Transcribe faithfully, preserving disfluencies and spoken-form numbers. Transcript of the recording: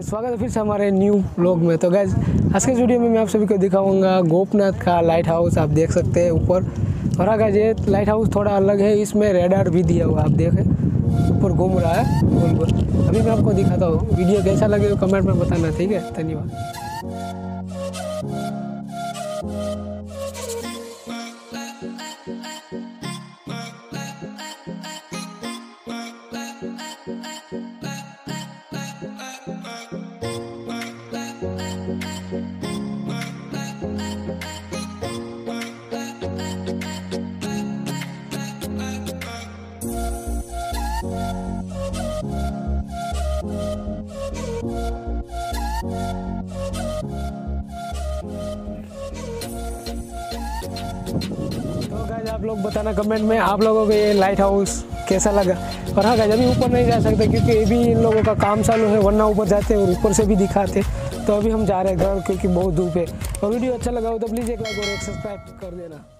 Guys स्वागत है फिर से हमारे न्यू व्लॉग में। तो गाइस आज के वीडियो में मैं आप सभी को दिखाऊंगा गोपनाथ का लाइट हाउस। आप देख सकते हैं ऊपर। और हाँ गाइस ये लाइट हाउस थोड़ा अलग है, इसमें रेडार भी दिया हुआ है। आप देखें ऊपर घूम रहा है गोल गोल। अभी मैं आपको दिखाता हूँ। वीडियो कैसा लगे कमेंट में बताना, ठीक है। धन्यवाद। तो गाइस आप लोग बताना कमेंट में आप लोगों को ये लाइट हाउस कैसा लगा। और हाँ गाइस अभी ऊपर नहीं जा सकते क्योंकि अभी इन लोगों का काम चालू है, वरना ऊपर जाते और ऊपर से भी दिखाते। तो अभी हम जा रहे हैं घर क्योंकि बहुत धूप है। और वीडियो अच्छा लगा हो तो प्लीज़ एक लाइक और एक सब्सक्राइब कर देना।